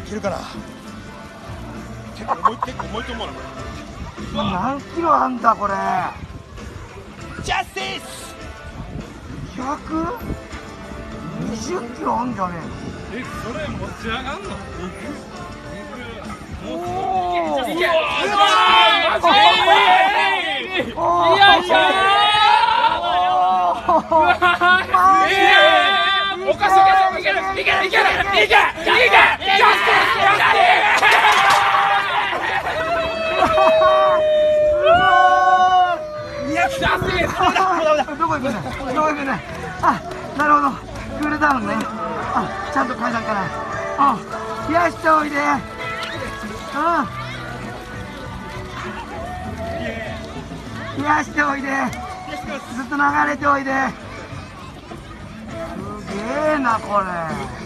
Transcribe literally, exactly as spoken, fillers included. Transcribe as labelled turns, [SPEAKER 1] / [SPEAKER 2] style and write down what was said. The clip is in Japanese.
[SPEAKER 1] いけるかな。結構重い、結構重いと思うなこれ。
[SPEAKER 2] 何キロあんだこれ。
[SPEAKER 1] ジャスティス。
[SPEAKER 2] ひゃくにじゅっキロあんじゃね
[SPEAKER 3] え、それ持ち上がんの？
[SPEAKER 2] えの。おお。
[SPEAKER 3] いけいけ。
[SPEAKER 2] うわー。マジ？おお。よいしょー。マジ？
[SPEAKER 3] おかしい。いけるいけるいけるいけるいけるいけ。ジャスティス。ジャスティス。
[SPEAKER 2] どこ行くね。どこ行くね。あ、なるほど。クールダウンね。あ、ちゃんと階段から。あ、冷やしておいで。うん。冷やしておいで。ずっと流れておいで。すげえなこれ。